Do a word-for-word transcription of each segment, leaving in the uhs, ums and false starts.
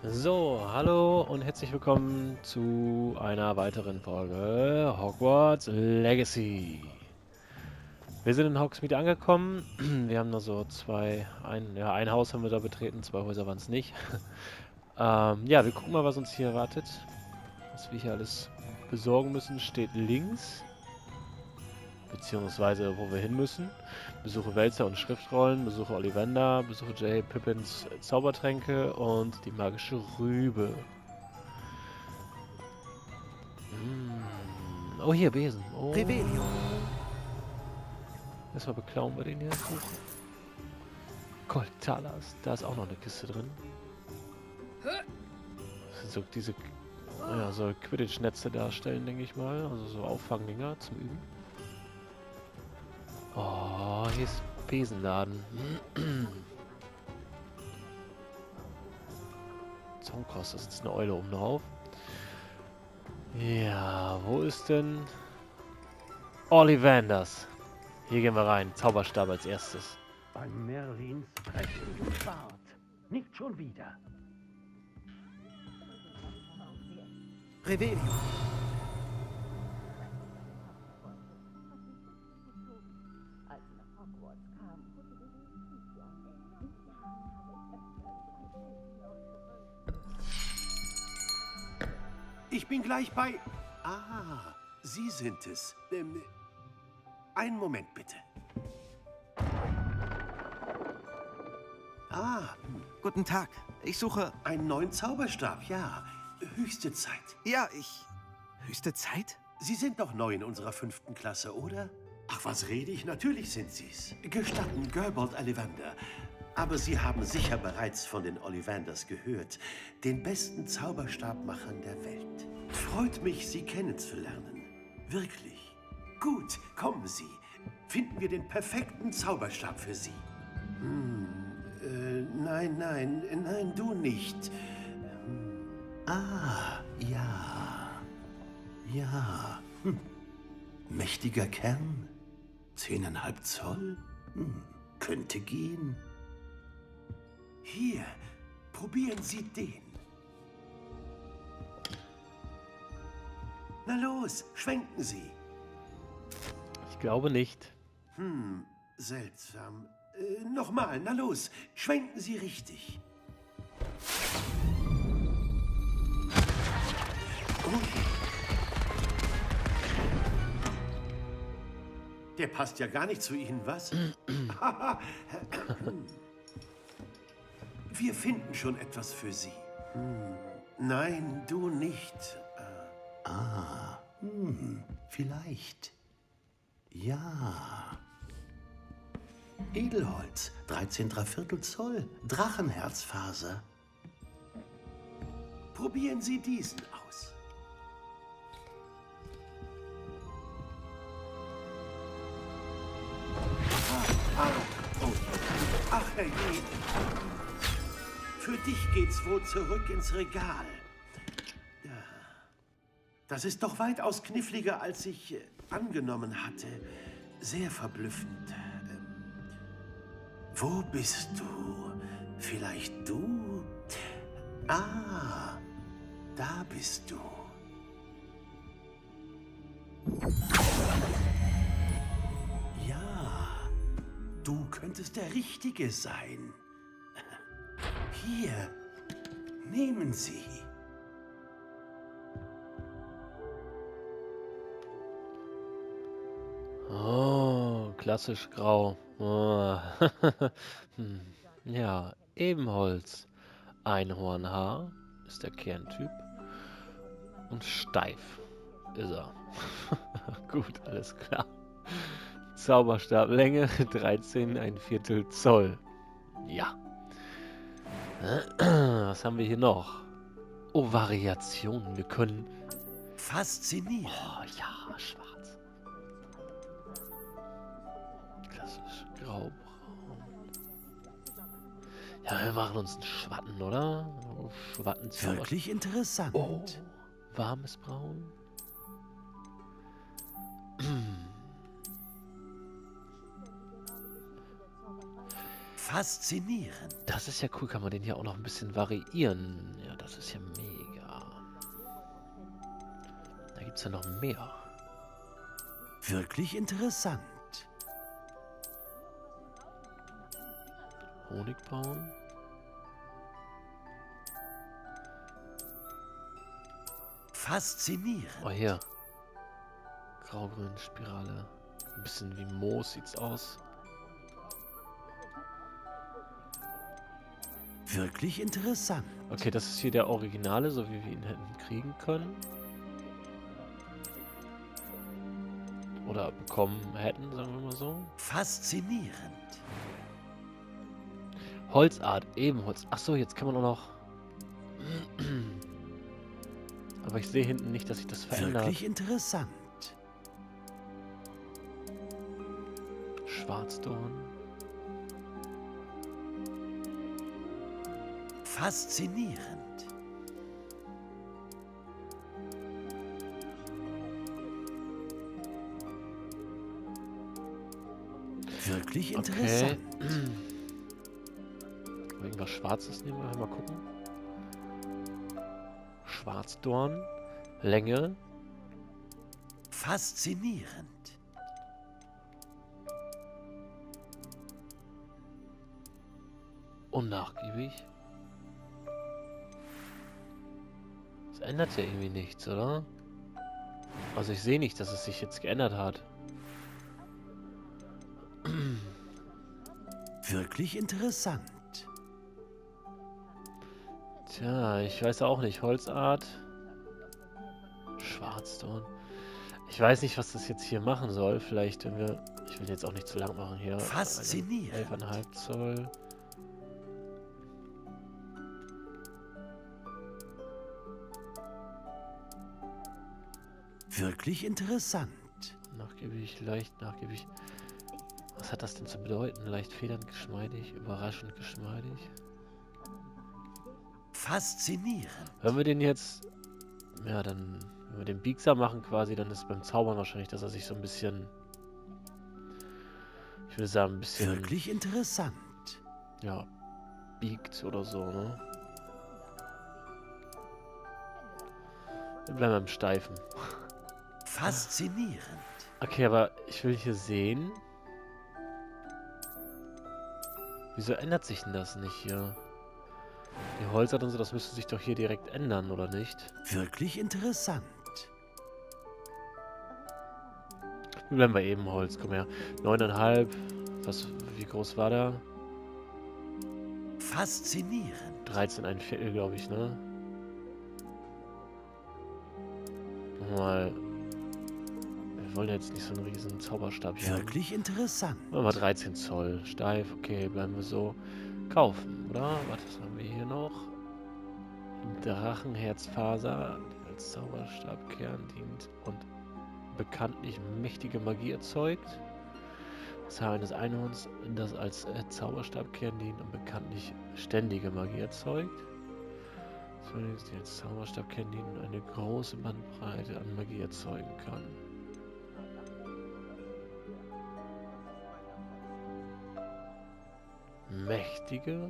So, hallo und herzlich willkommen zu einer weiteren Folge Hogwarts Legacy. Wir sind in Hogsmeade angekommen. Wir haben nur so zwei, ein, ja, ein Haus haben wir da betreten, zwei Häuser waren es nicht. ähm, ja, wir gucken mal, was uns hier erwartet. Was wir hier alles besorgen müssen, steht links. Beziehungsweise, wo wir hin müssen. Besuche Wälzer und Schriftrollen, besuche Ollivander, besuche J. Pippins Zaubertränke und die magische Rübe. Hm. Oh, hier, Besen. Oh. Revelio. Erstmal beklauen wir den hier. Gold Talas. Da ist auch noch eine Kiste drin. Das sind so diese ja, so Quidditch-Netze darstellen, denke ich mal. Also so Auffangdinger zum Üben. Oh, hier ist Besenladen. Zornkross, da sitzt eine Eule oben drauf. Ja, wo ist denn Ollivanders? Hier gehen wir rein. Zauberstab als erstes. Bei Merlins prächtigem Bart. Nicht schon wieder. Revelio. Ich bin gleich bei... Ah, Sie sind es. Ähm, einen Moment bitte. Ah, Guten Tag. Ich suche... einen neuen Zauberstab, ja. Höchste Zeit. Ja, ich... Höchste Zeit? Sie sind doch neu in unserer fünften Klasse, oder? Ach, was rede ich? Natürlich sind Sie's. Gestatten, Gerbold Ollivander. Aber Sie haben sicher bereits von den Ollivanders gehört, den besten Zauberstabmachern der Welt. Freut mich, Sie kennenzulernen. Wirklich. Gut, kommen Sie. Finden wir den perfekten Zauberstab für Sie. Hm, äh, nein, nein, nein, du nicht. Hm. Ah, ja. Ja. Hm. Mächtiger Kern. Zehneinhalb Zoll. Hm. Könnte gehen. Hier, probieren Sie den. Na los, schwenken Sie. Ich glaube nicht. Hm, seltsam. Äh, nochmal, na los, schwenken Sie richtig. Oh. Der passt ja gar nicht zu Ihnen, was? Wir finden schon etwas für Sie. Hm. Nein, du nicht. Äh, ah, hm, vielleicht. Ja. Edelholz, dreizehn Dreiviertel Zoll, Drachenherzfaser. Probieren Sie diesen aus. Ah, ah, oh. Ach, Herrje. Für dich geht's wohl zurück ins Regal. Das ist doch weitaus kniffliger, als ich äh, angenommen hatte. Sehr verblüffend. Ähm, wo bist du? Vielleicht du? Ah, da bist du. Ja, du könntest der Richtige sein. Hier, nehmen Sie. Oh, klassisch grau. Oh. Hm. Ja, Ebenholz. Einhornhaar ist der Kerntyp. Und steif ist er. Gut, alles klar. Zauberstablänge dreizehn, ein Viertel Zoll. Ja. Was haben wir hier noch? Oh, Variationen. Wir können... Faszinierend. Oh, ja, schwarz. Klassisch graubraun. Ja, wir machen uns einen Schwatten, oder? Oh, Schwatten Wirklich interessant. Oh, warmes Braun. Faszinierend. Das ist ja cool, kann man den hier auch noch ein bisschen variieren. Ja, das ist ja mega. Da gibt es ja noch mehr. Wirklich interessant. Honig bauen. Faszinierend. Oh, hier. Graugrün Spirale. Ein bisschen wie Moos sieht's aus. Wirklich interessant. Okay, das ist hier der Originale, so wie wir ihn hätten kriegen können. Oder bekommen hätten, sagen wir mal so. Faszinierend. Holzart, Ebenholz. Achso, jetzt kann man auch noch... Aber ich sehe hinten nicht, dass sich das verändert. Wirklich interessant. Schwarzdorn. Faszinierend. Wirklich interessant. Okay. Irgendwas Schwarzes nehmen wir. Mal gucken. Schwarzdorn. Länge. Faszinierend. Unnachgiebig. Es ändert ja irgendwie nichts, oder? Also ich sehe nicht, dass es sich jetzt geändert hat. Wirklich interessant. Tja, ich weiß auch nicht. Holzart. Schwarzdorn. Ich weiß nicht, was das jetzt hier machen soll. Vielleicht, wenn wir... Ich will jetzt auch nicht zu lang machen hier. Faszinierend. elf Komma fünf Zoll. Wirklich interessant. Nachgiebig, leicht nachgiebig. Was hat das denn zu bedeuten? Leicht federnd, geschmeidig, überraschend geschmeidig. Faszinierend. Wenn wir den jetzt... Ja, dann... Wenn wir den biegsam machen quasi, dann ist beim Zaubern wahrscheinlich, dass er sich so ein bisschen... Ich würde sagen, ein bisschen... Wirklich interessant. Ja, biegt oder so, ne? Wir bleiben beim Steifen. Faszinierend. Okay, aber ich will hier sehen... Wieso ändert sich denn das nicht hier? Die Holzart und so, das müsste sich doch hier direkt ändern, oder nicht? Wirklich interessant. Wir bleiben bei Ebenholz, komm her. neun Komma fünf. Was, wie groß war der? Faszinierend. dreizehn Komma fünf, glaube ich, ne? Mal. Wir wollen jetzt nicht so einen riesen Zauberstab hier haben. Wirklich interessant. Machen wir mal dreizehn Zoll. Steif, okay, bleiben wir so. Kaufen, oder? Was haben wir hier noch? Drachenherzfaser, die als Zauberstabkern dient und bekanntlich mächtige Magie erzeugt. Das Haar eines Einhorns, das als äh, Zauberstabkern dient und bekanntlich ständige Magie erzeugt. Zumindest die als Zauberstabkern dient und eine große Bandbreite an Magie erzeugen kann. Mächtige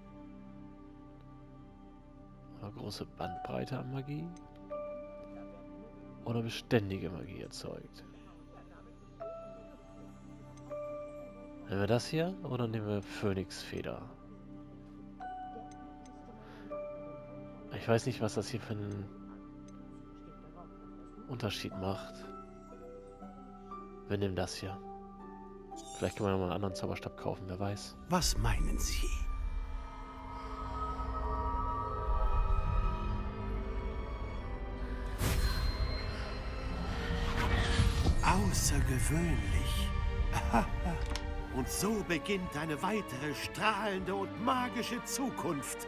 oder große Bandbreite an Magie oder beständige Magie erzeugt. Nehmen wir das hier oder nehmen wir Phönixfeder? Ich weiß nicht, was das hier für einen Unterschied macht. Wir nehmen das hier. Vielleicht kann man noch mal einen anderen Zauberstab kaufen, wer weiß. Was meinen Sie? Außergewöhnlich. Und so beginnt eine weitere strahlende und magische Zukunft.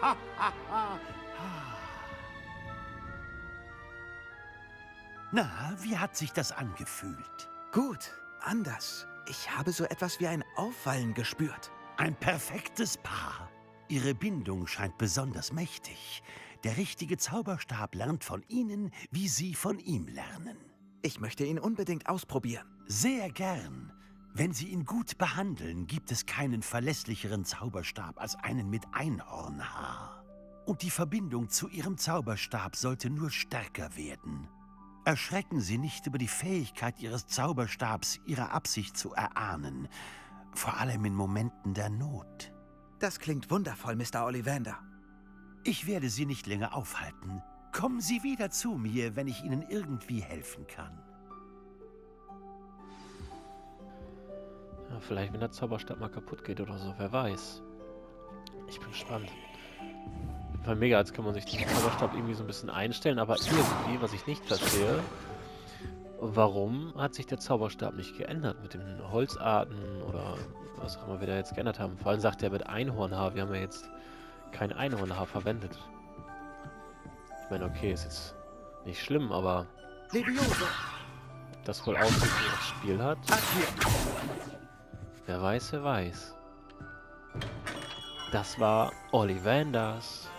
Na, wie hat sich das angefühlt? Gut, anders. Ich habe so etwas wie ein Aufwallen gespürt. Ein perfektes Paar. Ihre Bindung scheint besonders mächtig. Der richtige Zauberstab lernt von Ihnen, wie Sie von ihm lernen. Ich möchte ihn unbedingt ausprobieren. Sehr gern. Wenn Sie ihn gut behandeln, gibt es keinen verlässlicheren Zauberstab als einen mit Einhornhaar. Und die Verbindung zu Ihrem Zauberstab sollte nur stärker werden. Erschrecken Sie nicht über die Fähigkeit Ihres Zauberstabs, Ihre Absicht zu erahnen. Vor allem in Momenten der Not. Das klingt wundervoll, Mister Ollivander. Ich werde Sie nicht länger aufhalten. Kommen Sie wieder zu mir, wenn ich Ihnen irgendwie helfen kann. Ja, vielleicht, wenn der Zauberstab mal kaputt geht oder so, wer weiß. Ich bin gespannt. Weil mega, als kann man sich den Zauberstab irgendwie so ein bisschen einstellen, aber irgendwie, was ich nicht verstehe, warum hat sich der Zauberstab nicht geändert mit den Holzarten oder was auch immer wir da jetzt geändert haben. Vor allem sagt er mit Einhornhaar, wir haben ja jetzt kein Einhornhaar verwendet. Ich meine, okay, ist jetzt nicht schlimm, aber Levioso! ob das wohl Auswirkungen aufs Spiel hat? Wer weiß, wer weiß. Das war Ollivanders.